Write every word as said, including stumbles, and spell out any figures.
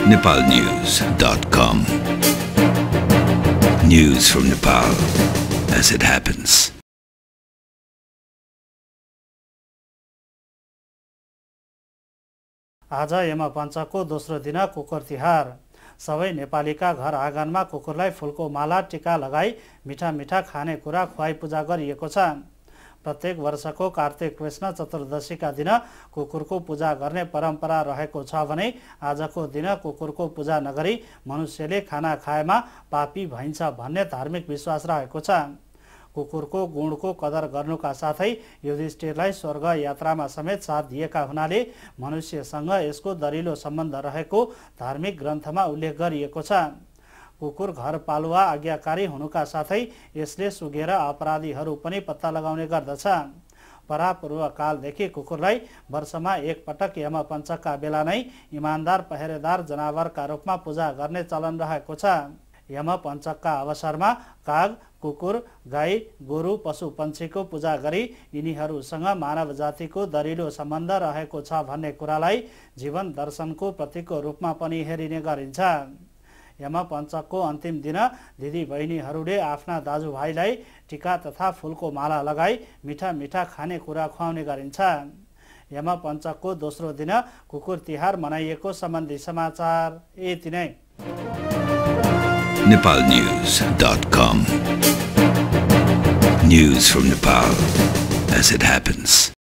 Nepal News dot com. News from Nepal as it happens. आज यम पञ्चको दोस्रो दिन कुकुर तिहार। सबै नेपालीका घर आँगनमा कुकुरलाई फूलको माला टीका लगाई मिठा मिठा खानेकुरा खुवाई पूजा गरिएको छ। प्रत्येक वर्षको कार्तिक कृष्ण चतुर्दशीका दिन कुकुरको पूजा गर्ने परम्परा रहेको छ भने आजको दिन कुकुरको पूजा नगरी मनुष्यले खाना खाएमा पापी भइन्छ भन्ने धार्मिक विश्वास रहेको छ। कुकुरको गुणको कदर गर्नुका साथै युधिष्ठिरलाई स्वर्ग यात्रामा समेत साथ दिएका हुनाले मनुष्यसँग यसको दरिलो सम्बन्ध रहेको धार्मिक ग्रन्थमा उल्लेख गरिएको छ। कुकुर घरपालुवा आज्ञाकारी हुनुका साथै यसले सुँघेर अपराधीहरू पनि पत्ता लगाउने गर्दछ। परापूर्व कालदेखि कुकुरलाई वर्षमा एक पटक यम पञ्चकका बेला नै इमानदार पहरेदार जनावरका रूपमा पूजा गर्ने चलन रहेको छ। यम पञ्चकका अवसरमा काग, कुकुर, गाई, गोरु, पशु पन्छीको पूजा गरी यिनीहरूसँग मानव जातिको दरिलो सम्बन्ध रहेको छ भन्ने कुरालाई जीवन दर्शनको प्रतीकको रूपमा पनि हेरिने गरिन्छ। यम पञ्चकको अन्तिम दिन दिदी बहिनीहरूले आफ्ना दाजुभाइलाई टीका तथा फूलको माला लगाई मिठा मिठा खानेकुरा खुवाउने गरिन्छ। यम पञ्चकको दोस्रो दिन कुकुर तिहार मनाइएको सम्बन्धी समाचार यति नै। Nepal News dot com. News from Nepal as it happens.